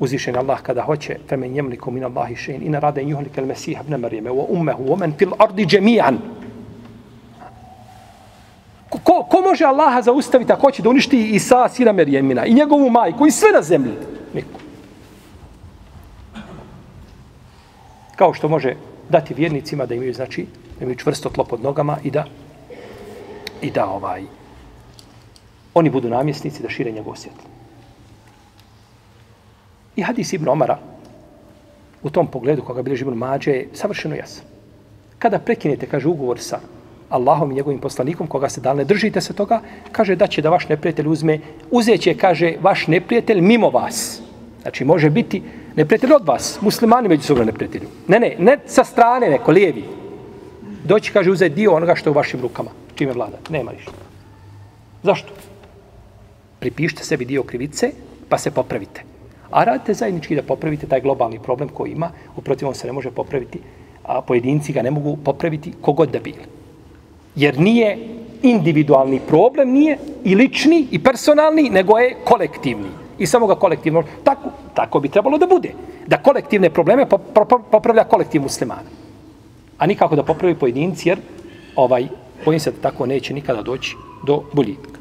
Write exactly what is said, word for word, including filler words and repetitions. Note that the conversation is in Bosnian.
uzvišen Allah kada hoće femen jemliku min Allahi še'in in arada an yuhlika al-Masiha ibn Maryama wa ummuhu wa man fil ardi jami'an. Ko, ko može Allaha zaustaviti ako hoće da uništi Isa sina Marijemina i njegovu majku i sve na zemlji? Niko. Kao što može dati vjernicima da imaju, znači, da imaju čvrsto tlo pod nogama i da i da ovaj oni budu namjesnici da šire njegovo svjetlo. I hadis Ibn Omara u tom pogledu koga bilježi Ibn Mađe je savršeno jasan. Kada prekinete, kaže, ugovor sa Allahom i njegovim poslanikom, koga se dal ne držite se toga, kaže da će da vaš neprijatelj uzme, uzeće, kaže, vaš neprijatelj mimo vas. Znači, može biti neprijatelj od vas, muslimani međusobno neprijatelju. Ne, ne, ne sa strane, neko, lijevi. Doći, kaže, uzeti dio onoga što je u vašim rukama, čime vlada. Nema ništa. Zašto? Pripišite sebi dio krivice, pa se popravite. A radite zajednički da popravite taj globalni problem koji ima, u protivom se ne može popraviti, a pojedinci ga ne mogu popraviti kogod da bili. Jer nije individualni problem, nije i lični i personalni, nego je kolektivni. I samo ga kolektivno, tako, tako bi trebalo da bude. Da kolektivne probleme popravlja kolektiv muslimana. A nikako da popravi pojedinci, jer ovaj, bojim se da tako neće nikada doći do boljitka.